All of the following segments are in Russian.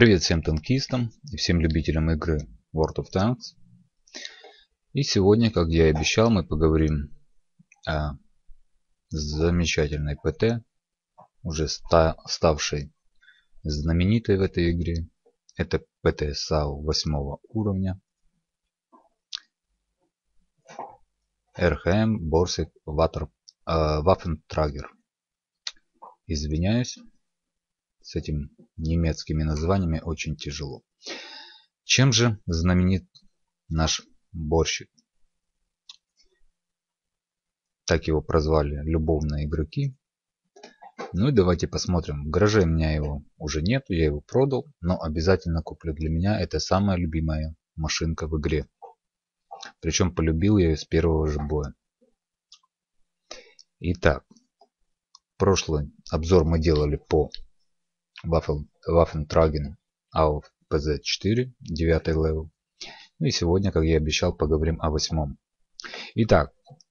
Привет всем танкистам и всем любителям игры World of Tanks. И сегодня, как я и обещал, мы поговорим о замечательной ПТ, уже ставшей знаменитой в этой игре. Это ПТ САУ 8 уровня. РХМ Borsig Waffentrager. Извиняюсь, с этими немецкими названиями очень тяжело. Чем же знаменит наш борщик? Так его прозвали любовные игроки. Ну и давайте посмотрим. В гараже у меня его уже нет, я его продал, но обязательно куплю. Для меня это самая любимая машинка в игре. Причем полюбил я ее с первого же боя. Итак, прошлый обзор мы делали по Waffentragen auf PZ4, 9 левел. Ну и сегодня, как я и обещал, поговорим о 8. Итак,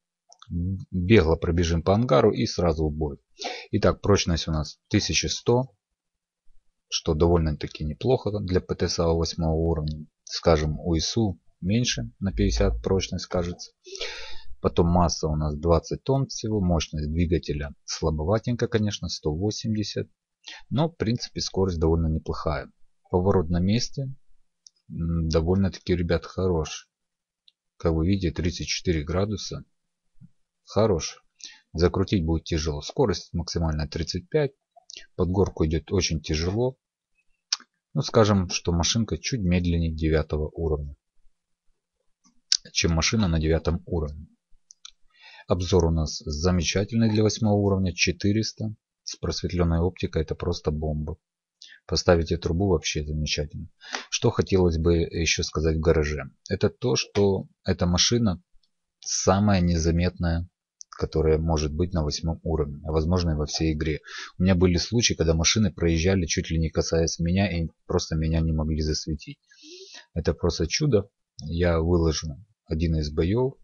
бегло пробежим по ангару и сразу в бой. Итак, прочность у нас 1100, что довольно-таки неплохо для ПТ САУ 8 уровня. Скажем, у ИСУ меньше, на 50 прочность кажется. Потом масса у нас 20 тонн всего, мощность двигателя слабоватенько, конечно, 180. Но, в принципе, скорость довольно неплохая. Поворот на месте довольно-таки, ребят, хорош. Как вы видите, 34 градуса. Хорош. Закрутить будет тяжело. Скорость максимальная 35. Под горку идет очень тяжело. Ну, скажем, что машинка чуть медленнее 9 уровня, чем машина на 9 уровне. Обзор у нас замечательный для 8 уровня. 400. С просветленной оптикой это просто бомба. Поставите трубу, вообще замечательно. Что хотелось бы еще сказать в гараже. Это то, что эта машина самая незаметная, которая может быть на 8 уровне. А возможно и во всей игре. У меня были случаи, когда машины проезжали чуть ли не касаясь меня и просто меня не могли засветить. Это просто чудо. Я выложу один из боев.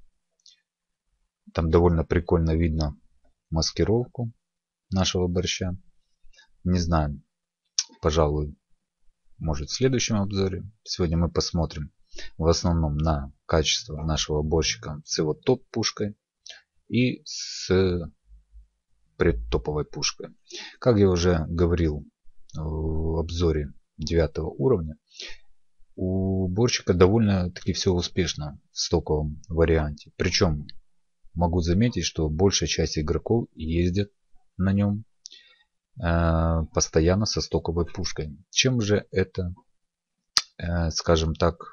Там довольно прикольно видно маскировку нашего борща. Не знаю, пожалуй, может в следующем обзоре. Сегодня мы посмотрим в основном на качество нашего борщика с его топ-пушкой и с предтоповой пушкой. Как я уже говорил в обзоре 9 уровня, у борщика довольно-таки все успешно в стоковом варианте. Причем могу заметить, что большая часть игроков ездят на нем постоянно со стоковой пушкой. Чем же это, скажем так,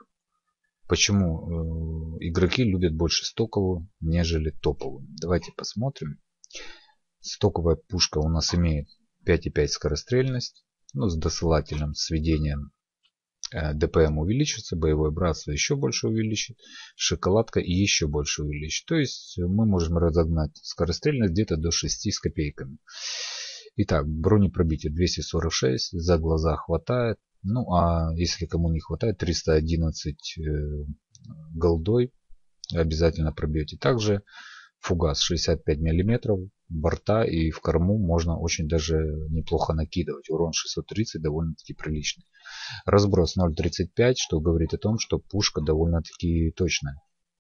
почему игроки любят больше стоковую, нежели топовую? Давайте посмотрим. Стоковая пушка у нас имеет 5,5 скорострельность, но с досылательным сведением ДПМ увеличится, боевое братство еще больше увеличит, шоколадка и еще больше увеличит. То есть мы можем разогнать скорострельность где-то до 6 с копейками. Итак, бронепробитие 246, за глаза хватает. Ну а если кому не хватает, 311 голдой обязательно пробьете. Также фугас 65 мм, борта и в корму можно очень даже неплохо накидывать. Урон 630 довольно-таки приличный. Разброс 0.35, что говорит о том, что пушка довольно-таки точная.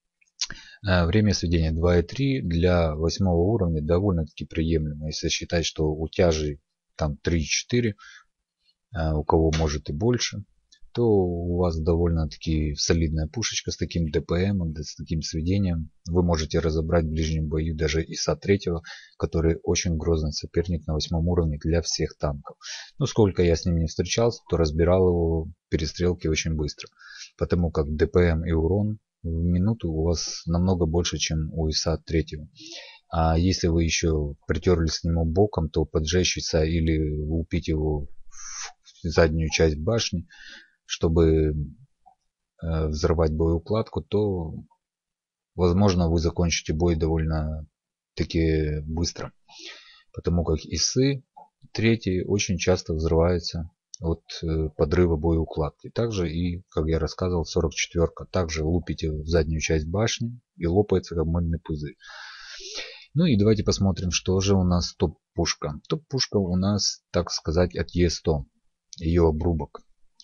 Время сведения 2.3 для 8 уровня довольно-таки приемлемо. Если считать, что у тяжей там 3.4, у кого может и больше, то у вас довольно-таки солидная пушечка с таким ДПМом, с таким сведением. Вы можете разобрать в ближнем бою даже ИСа-3, который очень грозный соперник на 8 уровне для всех танков. Но сколько я с ним не встречался, то разбирал его в перестрелке очень быстро. Потому как ДПМ и урон в минуту у вас намного больше, чем у ИСа-3. А если вы еще притерлись к нему боком, то поджечь ИСа или лупить его в заднюю часть башни, чтобы взорвать боеукладку, то возможно вы закончите бой довольно-таки быстро. Потому как ИСы 3 очень часто взрываются от подрыва боеукладки. Также и, как я рассказывал, 44-ка. Также лупите в заднюю часть башни и лопается как мыльный пузырь. Ну и давайте посмотрим, что же у нас топ-пушка. Топ-пушка у нас, так сказать, от Е100. Ее обрубок.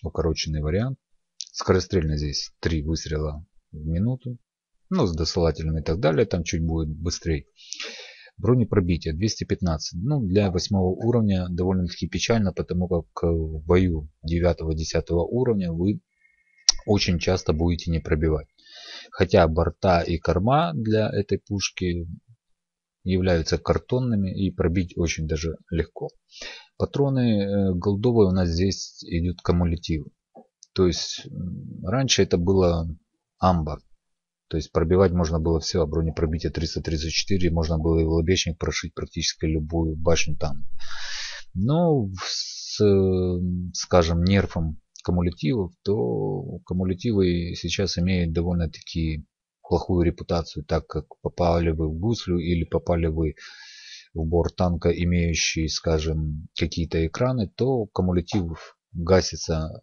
укороченный вариант. Скорострельно здесь 3 выстрела в минуту. Ну, с досылателем и так далее. Там чуть будет быстрее. Бронепробитие 215. Ну, для 8 уровня довольно-таки печально, потому как в бою 9-10 уровня вы очень часто будете не пробивать. Хотя борта и корма для этой пушки являются картонными и пробить очень даже легко. Патроны голдовые у нас здесь идут кумулятивы. То есть раньше это было амба. То есть пробивать можно было все, а бронепробитие 334 можно было и в лобешник прошить практически любую башню там. Но с, скажем, нерфом кумулятивов, то кумулятивы сейчас имеют довольно-таки плохую репутацию, так как попали вы в гуслю или попали вы в борт танка, имеющий, скажем, какие-то экраны, то кумулятив гасится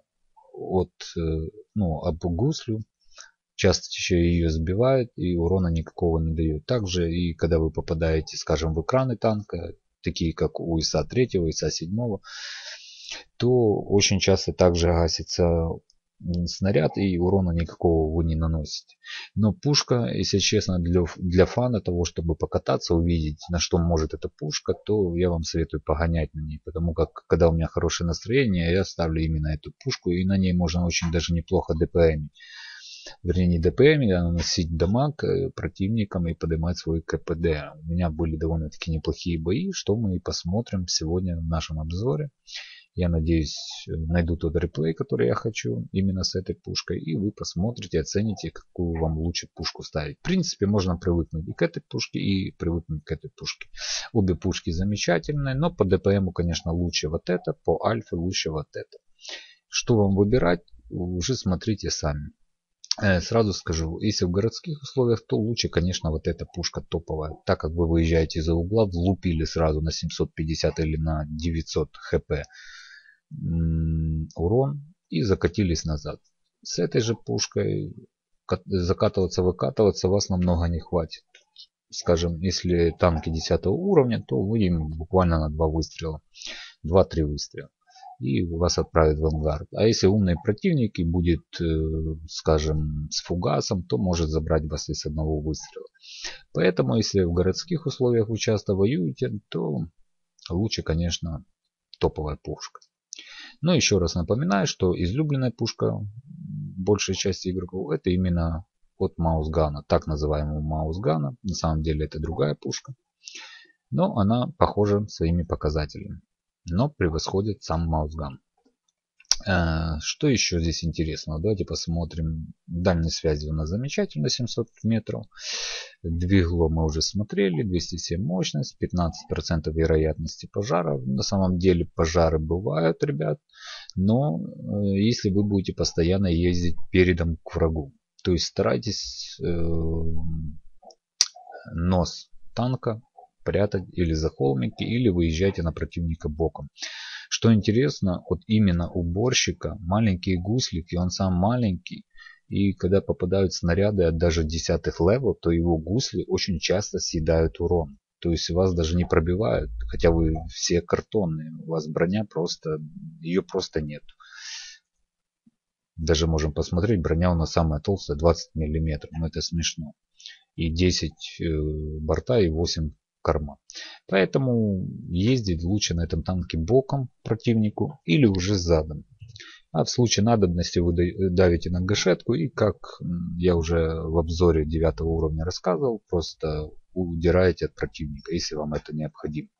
об гуслю. Часто еще ее сбивает и урона никакого не дает. Также и когда вы попадаете, скажем, в экраны танка, такие как у ИСа-3, ИСа-7, то очень часто также гасится снаряд и урона никакого вы не наносите. Но пушка, если честно, для фана того, чтобы покататься, увидеть, на что может эта пушка, то я вам советую погонять на ней. Потому как, когда у меня хорошее настроение, я ставлю именно эту пушку, и на ней можно очень даже неплохо ДПМить. Вернее, не ДПМ, а наносить дамаг противникам и поднимать свой КПД. У меня были довольно-таки неплохие бои, что мы и посмотрим сегодня в нашем обзоре. Я надеюсь, найду тот реплей, который я хочу, именно с этой пушкой. И вы посмотрите, оцените, какую вам лучше пушку ставить. В принципе, можно привыкнуть и к этой пушке, и привыкнуть к этой пушке. Обе пушки замечательные, но по ДПМу, конечно, лучше вот это, по альфе лучше вот это. Что вам выбирать, уже смотрите сами. Сразу скажу, если в городских условиях, то лучше, конечно, вот эта пушка топовая. Так как вы выезжаете из-за угла, влупили сразу на 750 или на 900 хп урон и закатились назад. С этой же пушкой закатываться, вас намного не хватит. Скажем, если танки 10 уровня, то вы им буквально на 2 выстрела. 2-3 выстрела. И вас отправят в ангард. А если умный противник и будет, скажем, с фугасом, то может забрать вас и с одного выстрела. Поэтому, если в городских условиях вы часто воюете, то лучше, конечно, топовая пушка. Но еще раз напоминаю, что излюбленная пушка большей части игроков это именно от Маусгана. Так называемого Маусгана. На самом деле это другая пушка. Но она похожа своими показателями. Но превосходит сам Маусган. Что еще здесь интересного? Давайте посмотрим. Дальность связи у нас замечательно, 700 метров. Двигло мы уже смотрели, 207 мощность, 15% вероятности пожара. На самом деле пожары бывают, ребят. Но если вы будете постоянно ездить передом к врагу. То есть старайтесь нос танка прятать или за холмики, или выезжайте на противника боком. Что интересно, вот именно уборщика маленькие гуслики, он сам маленький, и когда попадают снаряды от даже 10-х левел, то его гусли очень часто съедают урон. То есть вас даже не пробивают, хотя вы все картонные, у вас броня ее просто нет. Даже можем посмотреть, броня у нас самая толстая, 20 мм, но это смешно. И 10 борта и 8 корма. Поэтому ездить лучше на этом танке боком противнику или уже задом. А в случае надобности вы давите на гашетку и, как я уже в обзоре 9 уровня рассказывал, просто удираете от противника, если вам это необходимо.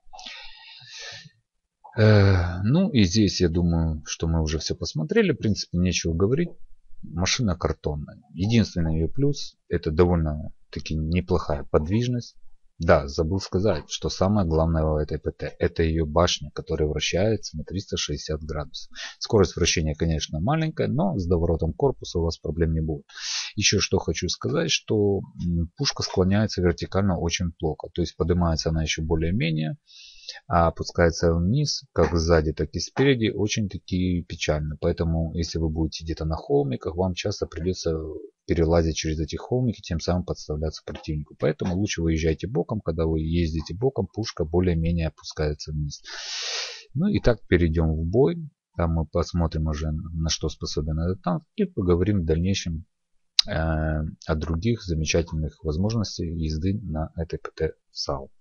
Ну и здесь я думаю, что мы уже все посмотрели. В принципе, нечего говорить. Машина картонная. Единственный ее плюс — это довольно-таки неплохая подвижность. Да, забыл сказать, что самое главное в этой ПТ — это ее башня, которая вращается на 360 градусов. Скорость вращения, конечно, маленькая, но с доворотом корпуса у вас проблем не будет. Еще что хочу сказать, что пушка склоняется вертикально очень плохо. То есть поднимается она еще более-менее, а опускается вниз, как сзади, так и спереди, очень-таки печально. Поэтому, если вы будете где-то на холмиках, вам часто придется перелазить через эти холмики, тем самым подставляться противнику. Поэтому лучше выезжайте боком. Когда вы ездите боком, пушка более-менее опускается вниз. Ну и так перейдем в бой. Там мы посмотрим уже, на что способен этот танк, и поговорим в дальнейшем о других замечательных возможностях езды на этой ПТ САУ.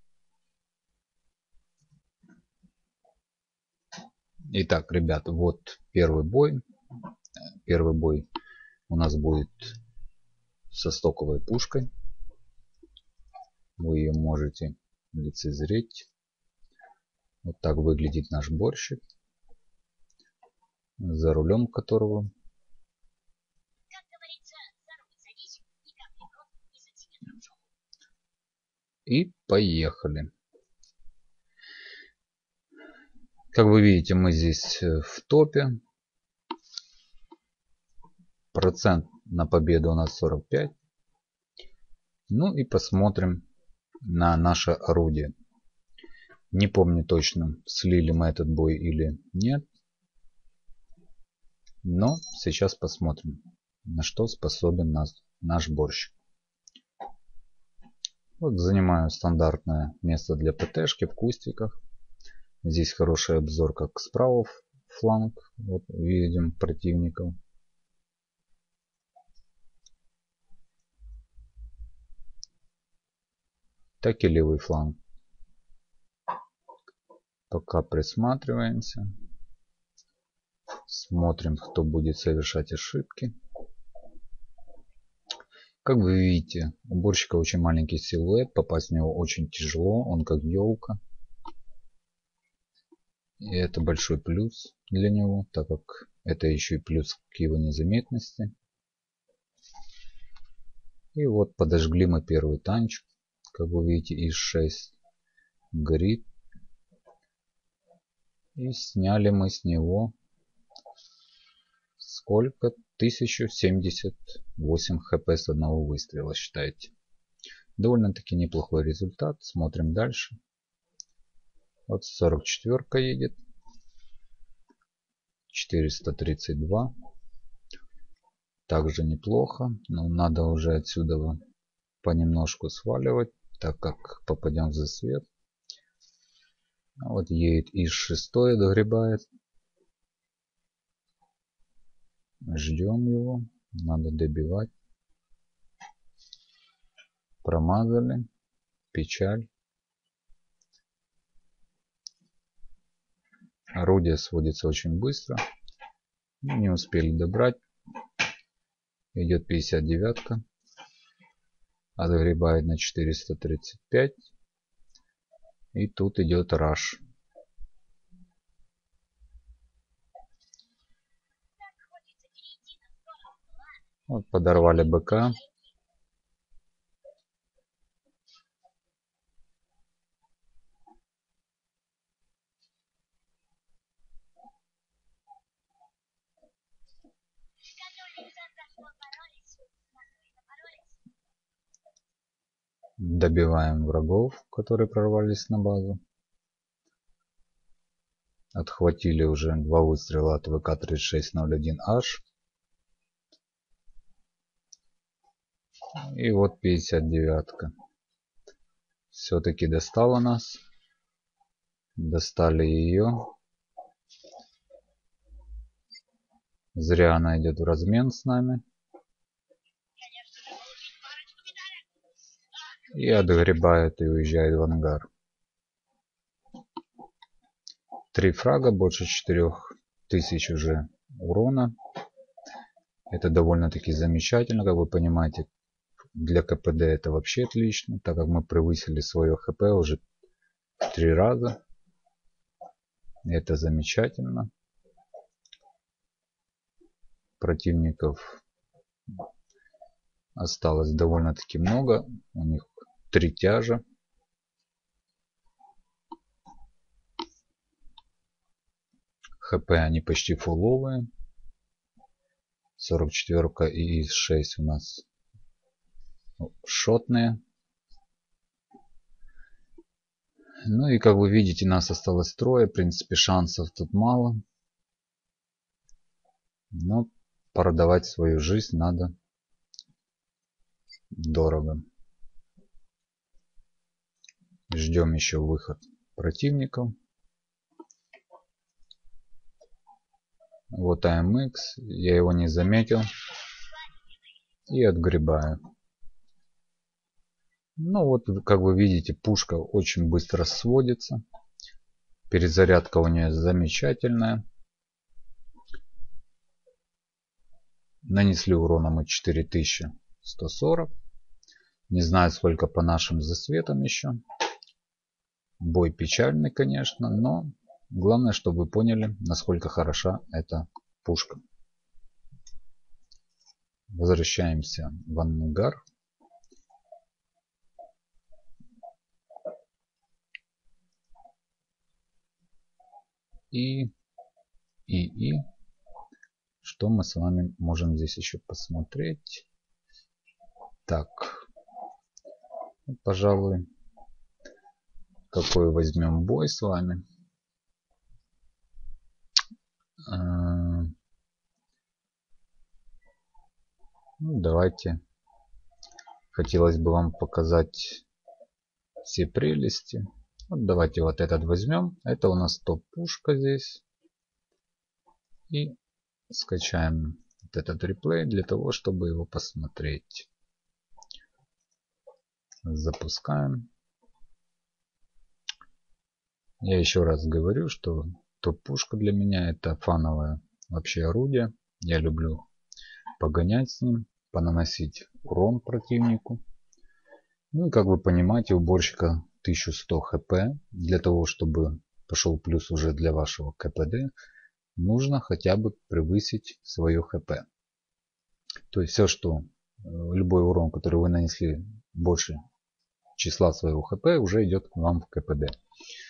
Итак, ребята, вот первый бой. Первый бой у нас будет со стоковой пушкой. Вы ее можете лицезреть. Вот так выглядит наш борщик, за рулем которого и поехали. Как вы видите, мы здесь в топе. Процент на победу у нас 45. Ну и посмотрим на наше орудие. Не помню точно, слили мы этот бой или нет. Но сейчас посмотрим, на что способен наш борщ. Вот занимаю стандартное место для ПТшки в кустиках. Здесь хороший обзор как справа фланг. Вот видим противников. Так и левый фланг. Пока присматриваемся. Смотрим, кто будет совершать ошибки. Как вы видите, у борщика очень маленький силуэт. Попасть в него очень тяжело. Он как елка. И это большой плюс для него, так как это еще и плюс к его незаметности. И вот подожгли мы первый танчик. Как вы видите, ИС-6 горит. И сняли мы с него сколько? 1078 хп с одного выстрела, считайте. Довольно-таки неплохой результат. Смотрим дальше. Вот 44-ка едет. 432. Также неплохо. Но надо уже отсюда понемножку сваливать, так как попадем в засвет. Вот едет ИС-6, догребает. Ждем его. Надо добивать. Промазали. Печаль. Орудие сводится очень быстро. Не успели добрать. Идет 59-ка. Отгребает на 435. И тут идет раш. Вот подорвали БК. Добиваем врагов, которые прорвались на базу. Отхватили уже 2 выстрела от ВК-3601H. И вот 59-ка. Все-таки достала нас. Достали ее. Зря она идет в размен с нами. И отгребает и уезжает в ангар. 3 фрага, больше 4000 уже урона. Это довольно-таки замечательно, как вы понимаете. Для КПД это вообще отлично, так как мы превысили свое ХП уже 3 раза. Это замечательно. Противников осталось довольно-таки много. У них 3 тяжа. ХП они почти фуловые. 44-ка и ИС-6 у нас шотные. Ну и как вы видите, нас осталось 3. В принципе, шансов тут мало. Но продавать свою жизнь надо дорого. Ждем еще выход противников. Вот AMX, я его не заметил и отгребаю. Ну вот, как вы видите, пушка очень быстро сводится. Перезарядка у нее замечательная. Нанесли урона мы 4140. Не знаю, сколько по нашим засветам еще. Бой печальный, конечно, но главное, чтобы вы поняли, насколько хороша эта пушка. Возвращаемся в ангар. И что мы с вами можем здесь еще посмотреть? Так, пожалуй, какой возьмем бой с вами? Ну, давайте. Хотелось бы вам показать все прелести. Вот давайте вот этот возьмем. Это у нас топ-пушка здесь. И скачаем вот этот реплей для того, чтобы его посмотреть. Запускаем. Я еще раз говорю, что топ-пушка для меня это фановое вообще орудие. Я люблю погонять с ним, понаносить урон противнику. Ну и как вы понимаете, у уборщика 1100 хп. Для того, чтобы пошел плюс уже для вашего КПД, нужно хотя бы превысить свое хп. То есть все, что любой урон, который вы нанесли больше числа своего хп, уже идет к вам в КПД.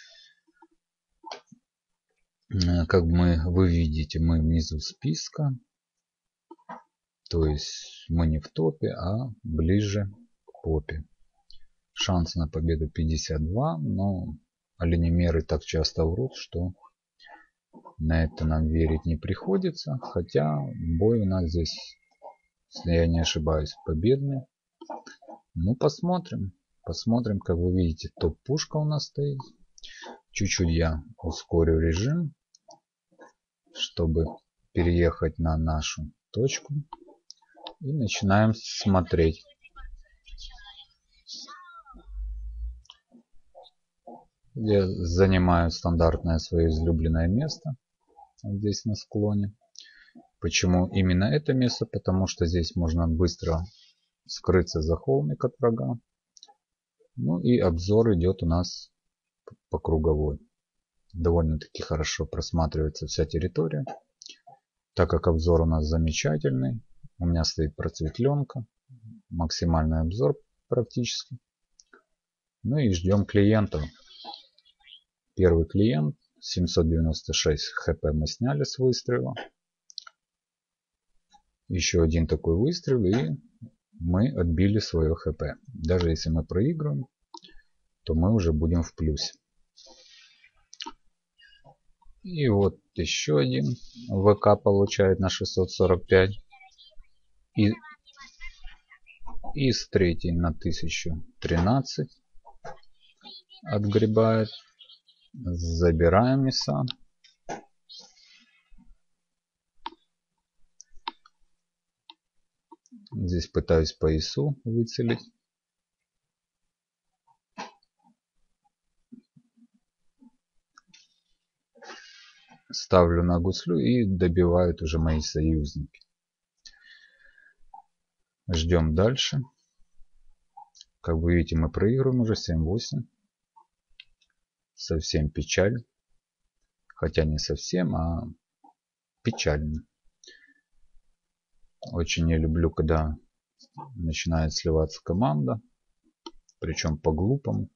Как вы видите, мы внизу списка. То есть мы не в топе, а ближе к попе. Шанс на победу 52, но оленемеры так часто врут, что на это нам верить не приходится. Хотя бой у нас здесь, если я не ошибаюсь, победный. Ну, посмотрим. Посмотрим, как вы видите, топ-пушка у нас стоит. Чуть-чуть я ускорю режим, чтобы переехать на нашу точку. И начинаем смотреть. Я занимаю стандартное свое излюбленное место. Здесь на склоне. Почему именно это место? Потому что здесь можно быстро скрыться за холмик от врага. Ну и обзор идет у нас по круговой. Довольно-таки хорошо просматривается вся территория. Так как обзор у нас замечательный. У меня стоит просветленка. Максимальный обзор практически. Ну и ждем клиентов. Первый клиент. 796 хп мы сняли с выстрела. Еще один такой выстрел, и мы отбили свое хп. Даже если мы проигрываем, то мы уже будем в плюсе. И вот еще один ВК получает на 645. И с третьей на 1013 отгребает. Забираем Nissan. Здесь пытаюсь по ИСу выцелить. Ставлю на гуслю и добивают уже мои союзники. Ждем дальше. Как вы видите, мы проигрываем уже 7-8. Совсем печаль. Хотя не совсем, а печально. Очень не люблю, когда начинает сливаться команда. Причем по-глупому.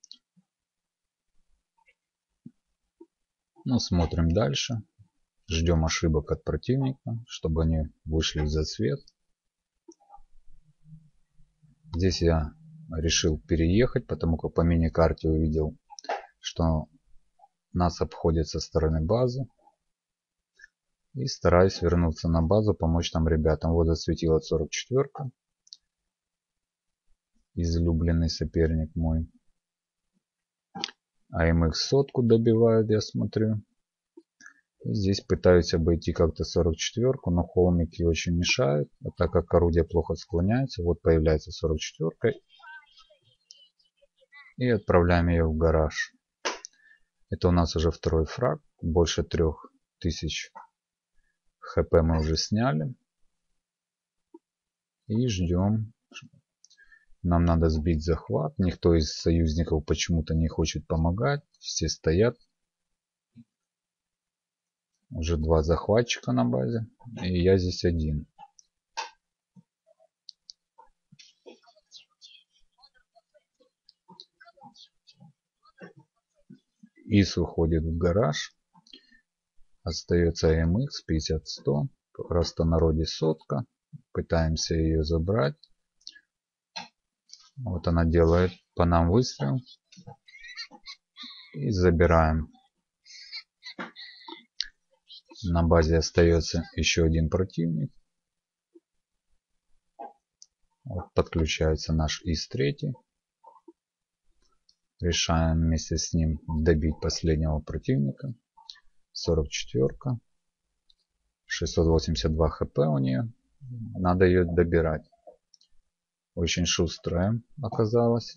Ну, смотрим дальше. Ждем ошибок от противника, чтобы они вышли в засвет. Здесь я решил переехать, потому как по мини-карте увидел, что нас обходят со стороны базы. И стараюсь вернуться на базу, помочь там ребятам. Вот засветила 44-ка. Излюбленный соперник мой. А им их сотку добивают, я смотрю. И здесь пытаюсь обойти как-то 44-ку, но холмики очень мешают. А так как орудие плохо склоняется, вот появляется 44-ка. И отправляем ее в гараж. Это у нас уже второй фраг. Больше 3000 хп мы уже сняли. И ждем. Нам надо сбить захват. Никто из союзников почему-то не хочет помогать. Все стоят. Уже 2 захватчика на базе. И я здесь один. ИС уходит в гараж. Остается MX 50-100. В простонародье сотка. Пытаемся ее забрать. Вот она делает по нам выстрел. И забираем. На базе остается еще один противник. Вот подключается наш ИС-3. Решаем вместе с ним добить последнего противника. 44-ка. 682 хп у нее. Надо ее добирать. Очень шустрая оказалась.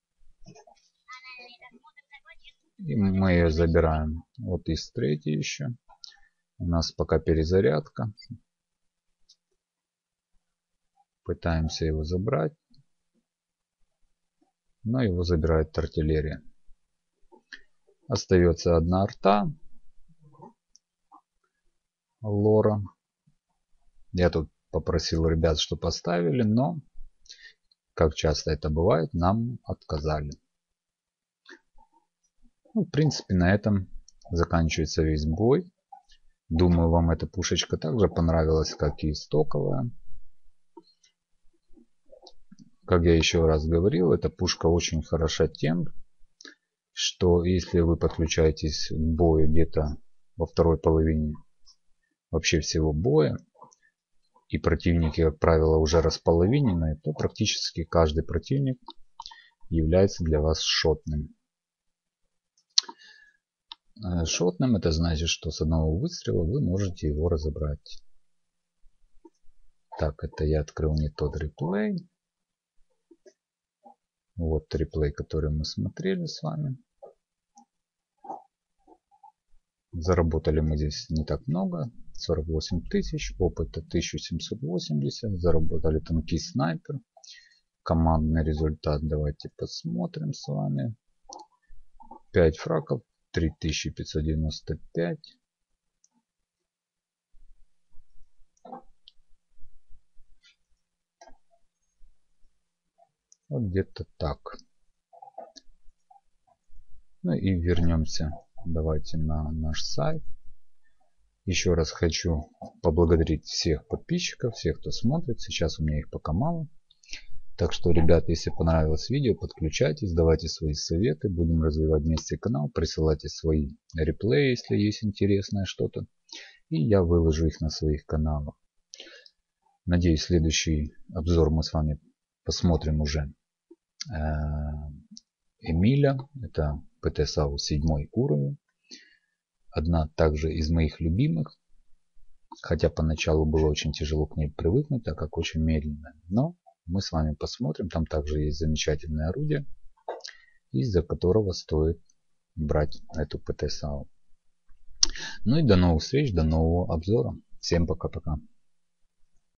И мы ее забираем. Вот ИС-3 еще. У нас пока перезарядка. Пытаемся его забрать. Но его забирает артиллерия. Остается одна арта. Лора. Я тут попросил ребят, что поставили, но, как часто это бывает, нам отказали. Ну, в принципе, на этом заканчивается весь бой. Думаю, вам эта пушечка также понравилась, как и стоковая. Как я еще раз говорил, эта пушка очень хороша тем, что если вы подключаетесь к бою где-то во второй половине вообще всего боя, и противники, как правило, уже располовинены, то практически каждый противник является для вас шотным. Шотным — это значит, что с одного выстрела вы можете его разобрать. Так, это я открыл не тот реплей. Вот реплей, который мы смотрели с вами. Заработали мы здесь не так много. 48 тысяч, опыта 1780. Заработали танкист снайпер. Командный результат давайте посмотрим с вами. 5 фраков, 3595. Вот где-то так. Ну и вернемся. Давайте на наш сайт. Еще раз хочу поблагодарить всех подписчиков, всех, кто смотрит. Сейчас у меня их пока мало. Так что, ребят, если понравилось видео, подключайтесь, давайте свои советы. Будем развивать вместе канал. Присылайте свои реплеи, если есть интересное что-то. И я выложу их на своих каналах. Надеюсь, следующий обзор мы с вами посмотрим уже Эмиля. Это ПТ-САУ 7 уровень. Одна также из моих любимых. Хотя поначалу было очень тяжело к ней привыкнуть, так как очень медленная. Но мы с вами посмотрим. Там также есть замечательное орудие, из-за которого стоит брать эту ПТ-САУ. Ну и до новых встреч, до нового обзора. Всем пока-пока.